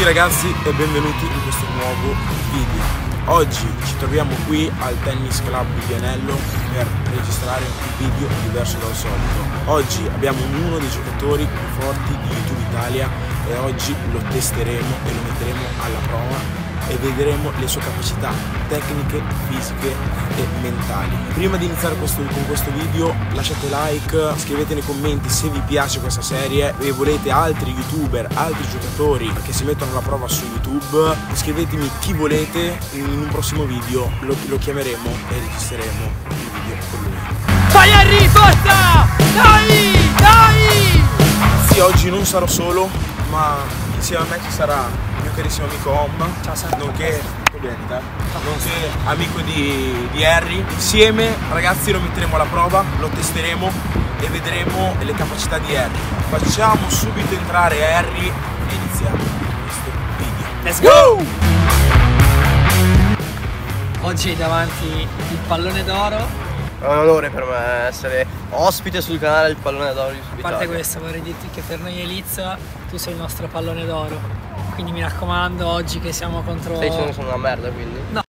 ragazzi e benvenuti in questo nuovo video. Oggi ci troviamo qui al Tennis Club di Vianello per registrare un video diverso dal solito. Oggi abbiamo uno dei giocatori più forti di YouTube Italia e oggi lo testeremo e lo metteremo alla prova e vedremo le sue capacità tecniche, fisiche e mentali. Prima di iniziare con questo video lasciate like, scrivete nei commenti se vi piace questa serie e volete altri youtuber, altri giocatori che si mettono alla prova su YouTube. Scrivetemi chi volete, in un prossimo video lo chiameremo e registreremo il video con lui. Vai Henry, forza! Dai! Dai! Sì, oggi non sarò solo, ma insieme a me ci sarà il mio carissimo amico Om, nonché amico di Harry. Insieme ragazzi lo metteremo alla prova, lo testeremo e vedremo le capacità di Harry. Facciamo subito entrare Harry e iniziamo questo video. Let's go! Oggi hai davanti il pallone d'oro. È un onore per me essere ospite sul canale del pallone d'oro di YouTube A parte Italia. questo vorrei dirti che per noi Elizza tu sei il nostro pallone d'oro. Quindi mi raccomando, oggi che siamo contro... Stai dicendo che sono una merda quindi? No.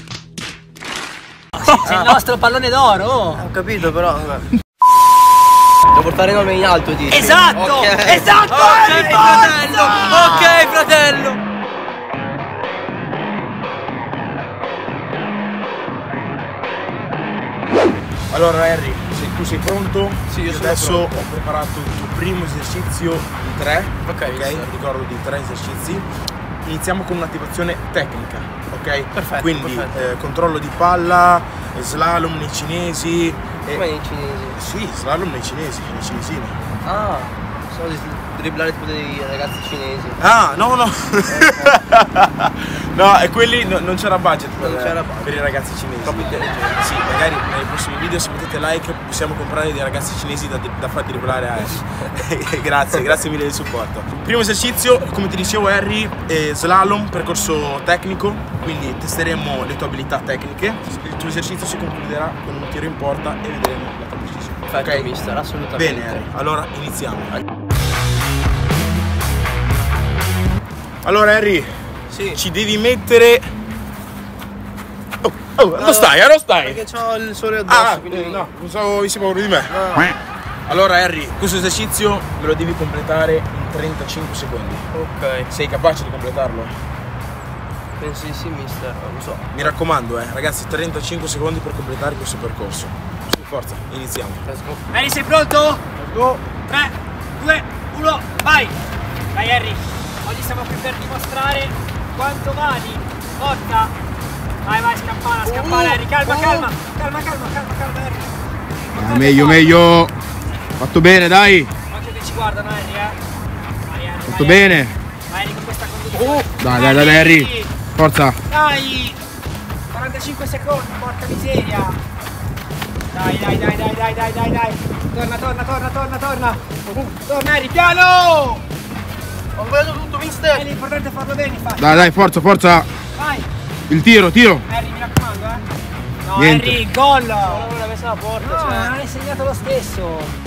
Sei il nostro pallone d'oro! Ho capito però... Devo portare il nome in alto, dici? Esatto! Okay. Esatto! Ok, fratello! Ok, fratello! Allora Harry, tu sei pronto? Sì, io sono adesso pronto. ho preparato il tuo primo esercizio di 3. Ok, ricordo di 3 esercizi. Iniziamo con un'attivazione tecnica, ok? Perfetto. Quindi perfetto. controllo di palla, slalom nei cinesi. Come nei cinesi? Sì, slalom nei cinesi, nei cinesini. Ah, sono di dribblare tipo dei ragazzi cinesi. Ah, no, no. No, e quelli non c'era budget per i ragazzi cinesi. Troppo intelligente. Sì, magari nei prossimi video se mettete like possiamo comprare dei ragazzi cinesi da far dribblare a Harry. grazie mille del supporto. Primo esercizio, come ti dicevo Harry, slalom, percorso tecnico, quindi testeremo le tue abilità tecniche. Il tuo esercizio si concluderà con un tiro in porta e vedremo la tua precisione. Perfetto, Ok? mister, assolutamente. Bene Harry, allora iniziamo. Allora Harry, Sì. ci devi mettere... non stai, non stai! Perché c'ho il sole addosso, quindi... no, pensavo avessi paura di me. No. Allora Harry, questo esercizio me lo devi completare in 35 secondi. Ok, Sei capace di completarlo? pensi di sì, mister, non lo so. Mi raccomando, ragazzi, 35 secondi per completare questo percorso. Su, forza, iniziamo. Let's go. Harry, sei pronto? Let's go! 3, 2, 1, vai! Vai Harry! Oggi siamo qui per dimostrare quanto vali. Forza! Vai, scappare Harry, calma Harry. Meglio. Fatto bene, dai. Occhio che ci guardano Harry, Vai Harry, Fatto bene. Vai Harry con questa condizione. Dai, Harry. Forza. Dai! 45 secondi, porca miseria! Dai! Torna! Torna Harry, piano! Ho sbagliato tutto, mister! L'importante è farlo bene, infatti. Dai, forza. Vai! Il tiro. Harry, mi raccomando, No, Niente. Harry, gol! Non l'avevo messa alla porta, No, cioè... non hai segnato lo stesso.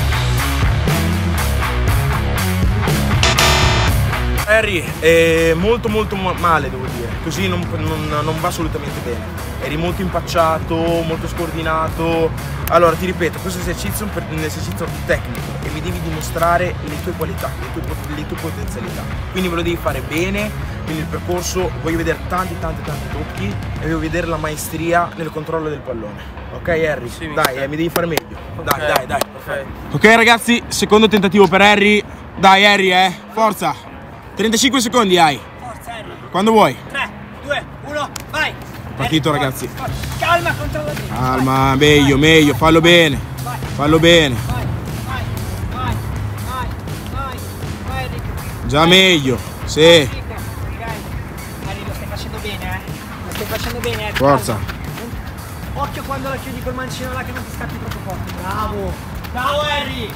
Harry, è molto male devo dire, così non va assolutamente bene. Eri molto impacciato, molto scordinato. Allora ti ripeto, questo esercizio è un esercizio tecnico e mi devi dimostrare le tue qualità, le tue potenzialità. Quindi me lo devi fare bene, quindi il percorso, voglio vedere tanti tocchi e voglio vedere la maestria nel controllo del pallone. Ok Harry? Sì, dai, mi devi fare meglio. Okay. Dai. Ok ragazzi, secondo tentativo per Harry. Dai Harry, forza. 35 secondi hai. Forza Harry. Quando vuoi. 3, 2, 1, vai! Partito, Harry, ragazzi. forza. Calma, controlla te. Calma, meglio, fallo bene. Vai, Harry. Già meglio, sì. Harry, lo stai facendo bene, Harry. Forza. Calma. Occhio quando la chiudi col mancino là che non ti scappi troppo forte. Bravo Harry.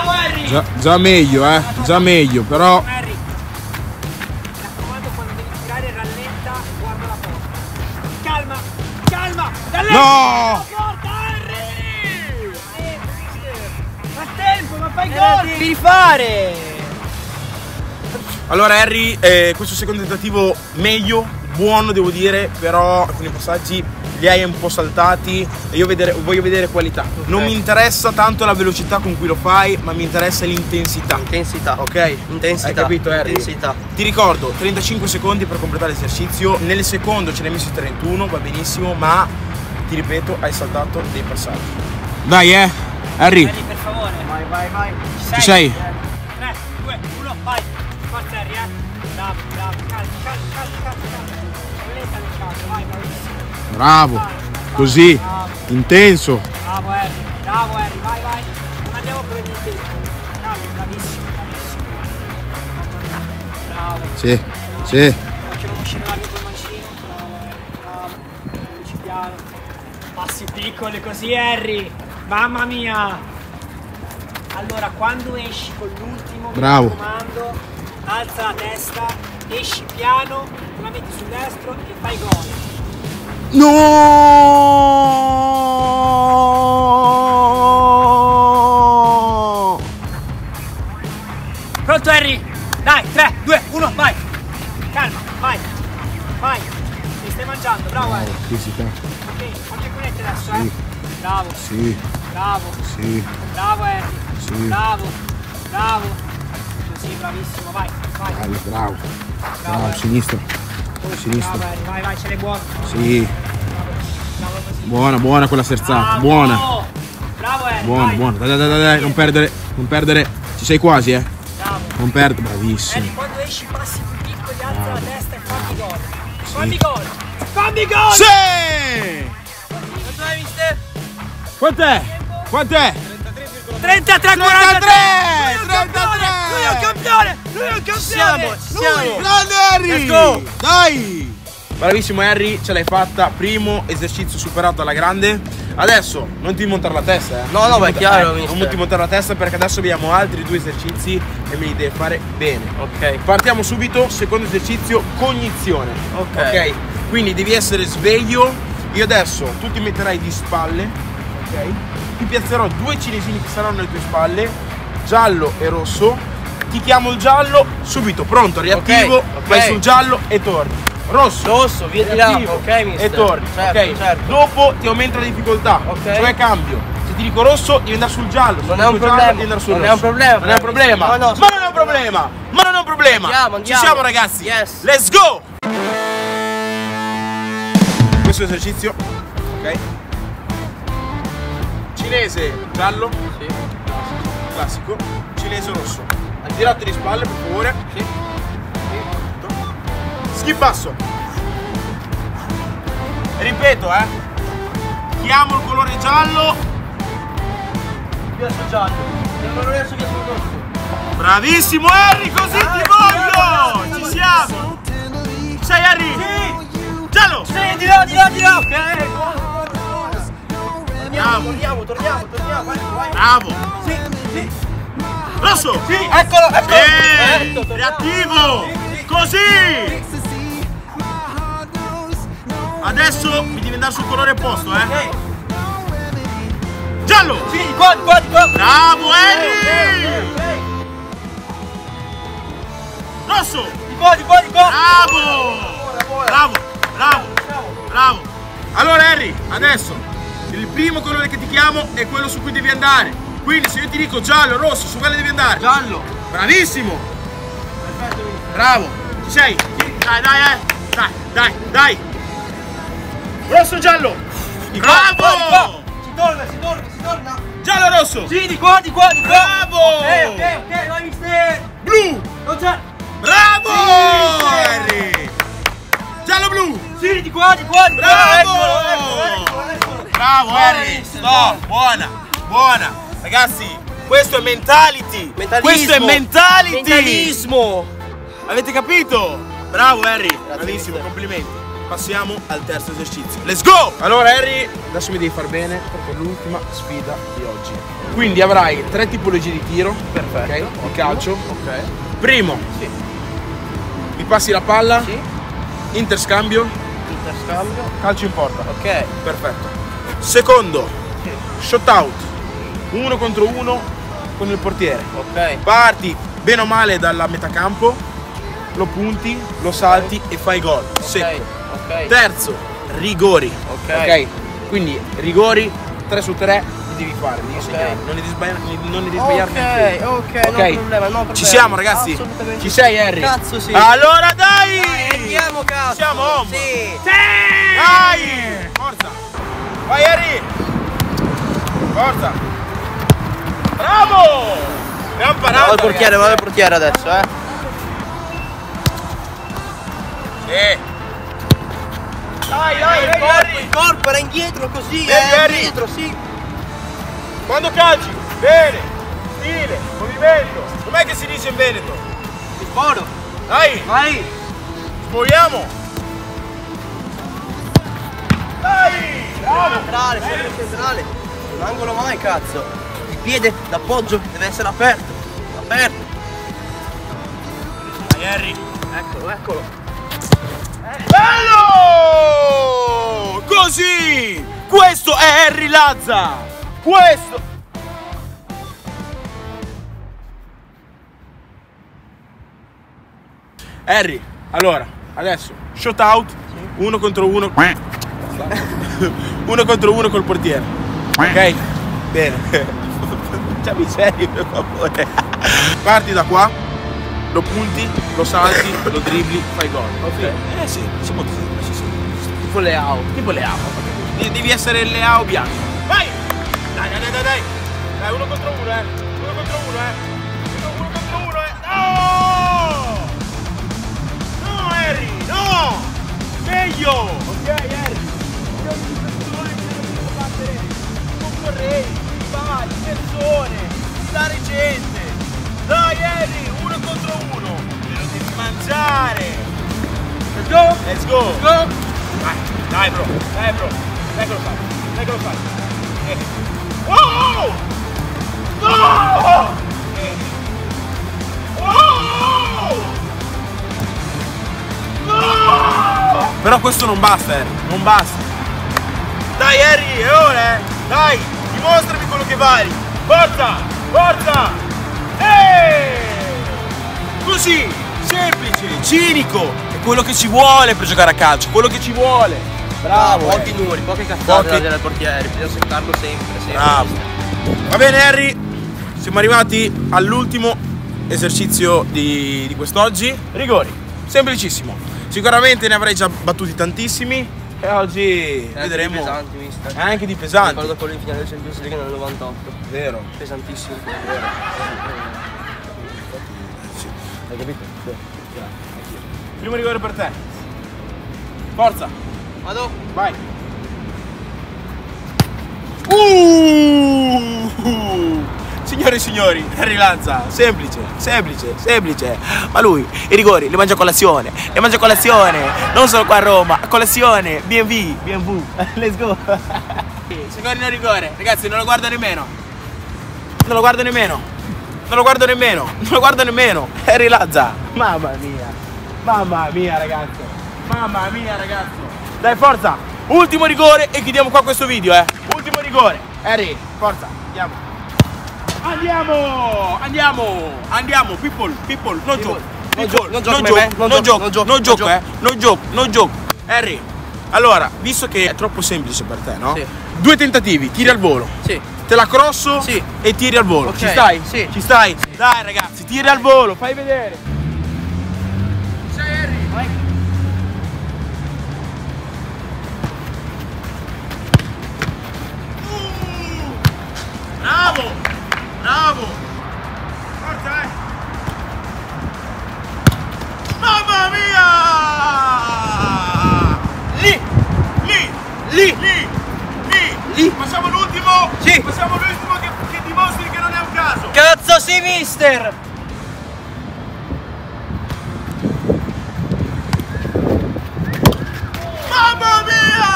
Già meglio, però. Harry. Mi raccomando, quando devi tirare rallenta e guarda la porta. Calma. No! Porta Harry. Ma tempo, ma fai gol. Devi fare. Allora Harry, questo secondo tentativo meglio, buono devo dire, però alcuni passaggi li hai un po' saltati e io voglio vedere qualità. Okay. Non mi interessa tanto la velocità con cui lo fai, ma mi interessa l'intensità. Intensità. Ok? Intensità. Hai capito Harry? Intensità. Ti ricordo, 35 secondi per completare l'esercizio, nel secondo ce ne hai messi 31, va benissimo, ma ti ripeto, hai saltato dei passaggi. Dai Harry. Harry, per favore. Vai. Ci sei? 3, 2, 1, vai. Forza Harry, Bravo. Calma. Lenta nel caso, vai, bravissimo. Bravo. Così. Bravo. Intenso. Bravo Harry, vai. Non andiamo per il tempo. Bravissimo. Bravo. Sì. Facciamo uscire l'aria col mancino. Bravo. Ci piano. Passi piccoli così Harry. Mamma mia. Allora, quando esci con l'ultimo, bravo, mi raccomando, alza la testa, esci piano, la metti sul destro e fai gol. No! Pronto Harry? Dai, 3, 2, 1, vai! Calma, vai! Mi stai mangiando, bravo Harry! Fisica. Ok, quante cunette adesso, Sì. Bravo! Sì. Bravo! Sì. Bravo Harry! Sì. Bravo! Così, bravissimo, vai! Bravo. Harry. Sinistra. Bravo Harry, vai, ce l'hai buono! Sì. Bravo così! Buona quella sterzata. Bravo. Buona. Bravo Harry! Buona. Dai, non perdere. Ci sei quasi, Bravo! Non perdere, bravissimo. Harry, quando esci passi più piccoli, alza la testa e fammi gol! Fammi gol! Sì! Quanto hai, mister? Quant'è? 33, 43! Lui è un campione! Siamo! Grande Harry! Let's go! Dai! Bravissimo Harry, ce l'hai fatta. Primo esercizio superato alla grande. Adesso non ti montare la testa, No, ma è chiaro, mister. non ti montare la testa perché adesso abbiamo altri 2 esercizi e me li devi fare bene. Ok. Partiamo subito, secondo esercizio, cognizione. Ok. Quindi devi essere sveglio. Io adesso tu ti metterai di spalle, ok? Ti piazzerò 2 cinesini che saranno alle tue spalle, giallo e rosso. Ti chiamo il giallo, subito, pronto, reattivo, Ok. vai sul giallo e torni. Rosso, Via di là, reattivo, ok mister? e torni, Certo, ok? certo. Dopo ti aumenta la difficoltà, Ok. cioè cambio. Se ti dico rosso, devi andare sul giallo. Se Non ti è un dico giallo, problema. devi andare sul Non è rosso. un problema. Non è un problema. No, no, Ma non è un problema. Andiamo. Ci siamo ragazzi. Yes. Let's go. Questo esercizio, ok? Cinese giallo, Sì. classico, cinese rosso. Al girato di spalle, per favore. Sì. Ski basso. Ripeto, chiamo il colore giallo. Via sul giallo. Il colore rosso via sul rosso. Bravissimo Harry, così ti voglio! Ci siamo! Sei Harry? Sì. Giallo! Sì, di là. Ok. Torniamo. Vai. Bravo! Sì. Rosso! Sì, eccolo. Ehi! Reattivo! Così! Adesso mi devi andare sul colore opposto, Ok. Giallo! Sì, di qua. Bravo Harry! Ok. Rosso! Di qua. Bravo! Allora Harry, adesso il primo colore che ti chiamo è quello su cui devi andare. Quindi se io ti dico giallo, rosso, su quale devi andare? Giallo. Bravissimo! Perfetto. Bravo! Ci sei? Dai! Rosso giallo! Bravo! Si torna. Giallo rosso! Sì, di qua. Bravo! Ok, vai mister. Blu! Non c'è. Bravo! Sì, Harry! Giallo blu! Sì, di qua. Bravo! Eccolo. Bravo Harry! Stop! Buona! Ragazzi, questo è mentality! Questo è mentality! Mentalismo. Avete capito? Bravo Harry! Bravissimo, complimenti! Passiamo al terzo esercizio. Let's go! Allora Harry, adesso mi devi far bene perché è l'ultima sfida di oggi. Quindi avrai 3 tipologie di tiro. Perfetto. Ok? Di calcio. Ok. Primo, Sì. mi passi la palla, Sì. interscambio, Interscambio. calcio in porta. Ok. Perfetto. Secondo, Sì. shot out, 1 contro 1 con il portiere. Ok. Parti bene o male dalla metà campo, lo punti, lo salti e fai gol. Secco. Ok. Terzo, rigori. Ok. Quindi rigori 3 su 3 li devi fare, devi segnare. Non ne devi sbagliare neanche uno. Ok, no problema, no problema. Ci siamo ragazzi? Assolutamente. Ci sei Harry? Cazzo sì. Allora dai! Andiamo cazzo. Siamo home. Sì. Dai! Forza! Vai Harry! Forza! Bravo! Abbiamo parato! Vado al portiere adesso, Sì! Dai, Il corpo era indietro così, indietro, sì. Quando calci, bene, stile, movimento. Com'è che si dice in Veneto? Il foro. Dai, Vai. spogliamo. Dai, bravo. Centrale, sempre centrale. Non angolo mai, cazzo. Il piede d'appoggio deve essere aperto. Aperto. Dai Harry. Eccolo. Bello! Così! Questo è Harry Lazza! Questo! Harry, allora, adesso, shot out, 1 contro 1. 1 contro 1 col portiere. Ok? Bene. Facciami serio, per favore. Parti da qua, lo punti, lo salti, lo dribbli, fai gol. Ok? Sì, molto semplice. Tipo Leao. Tipo Leao. Devi essere il Leao bianco. Vai! Dai! Dai, 1 contro 1, 1 contro 1, 1 contro 1, No! No, Harry, no! Meglio! Ok, Harry. Io devo battere concorrenti, rivali, persone, stare gente. Dai, Harry, 1 contro 1. Te lo devi mangiare. Let's go! Let's go! Dai bro, dai che lo fai, Oh! No! Oh! No! Però questo non basta, Harry, non basta. Dai Harry, è ora, Dai, dimostrami quello che vali. Forza! Così, semplice, cinico. È quello che ci vuole per giocare a calcio, quello che ci vuole. Bravo, Pochi numeri, poche cazzate del portiere, bisogna seccarlo sempre. Bravo. Va bene Harry, siamo arrivati all'ultimo esercizio di quest'oggi. Rigori, semplicissimo. Sicuramente ne avrei già battuti tantissimi e oggi vedremo. Pesanti, mister. Anche di pesanti. Ricordo quello in finale del Champions League nel 98. Vero. Pesantissimo. Sì. Hai capito? Primo rigore per te. Forza. Vado. Vai. Signore e signori, Harry Lazza, semplice. Ma lui i rigori li mangia a colazione. Non solo qua a Roma, a colazione, B&B. Let's go. Secondo rigore, ragazzi, non lo guardo nemmeno. Harry Lazza. Mamma mia, ragazzo. Dai, forza. Ultimo rigore e chiudiamo qua questo video, Ultimo rigore. Harry, forza, andiamo. People, no joke. Harry, allora, visto che è troppo semplice per te, no? Sì. 2 tentativi, tiri al volo. Sì. Te la crosso e tiri al volo. Okay. Ci stai? Sì. Ci stai? Sì. Dai ragazzi, tiri al volo, fai vedere. Sei Harry. Vai. Bravo. Forza, Mamma mia! Lì. Facciamo l'ultimo? Sì. Facciamo l'ultimo che dimostri che non è un caso. Cazzo sì, mister! Mamma mia!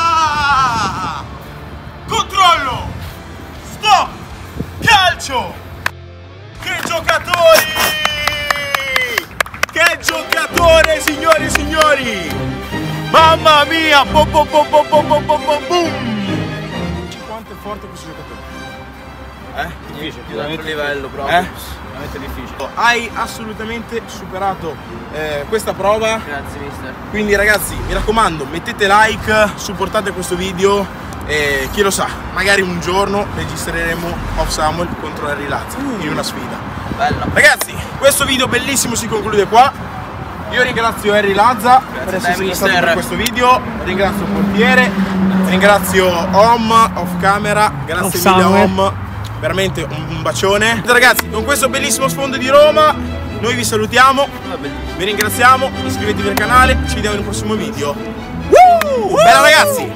Controllo! Stop! Calcio! Che giocatori! Che giocatore, signori e signori! Mamma mia! Boom! Quanto è forte questo giocatore! Difficile, Più d'altro livello proprio. Veramente difficile. Hai assolutamente superato questa prova. Grazie mister. Quindi ragazzi, mi raccomando, mettete like, supportate questo video e chi lo sa, magari un giorno registreremo Off Samuel contro Harry Lazza in una sfida. Bella. Ragazzi, questo video bellissimo si conclude qua. Io ringrazio Harry Lazza per essersi passato per questo video, ringrazio il portiere, ringrazio Home off camera, grazie mille Home, veramente un bacione. Ragazzi, con questo bellissimo sfondo di Roma noi vi salutiamo, vi ringraziamo, iscrivetevi al canale, ci vediamo in un prossimo video. Bella ragazzi!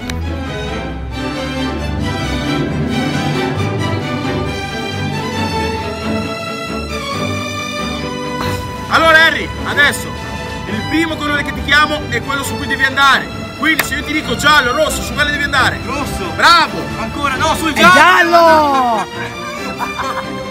Allora Harry, adesso il primo colore che ti chiamo è quello su cui devi andare. Quindi se io ti dico giallo, rosso, su quale devi andare? Rosso. Bravo! Ancora no, sul È giallo!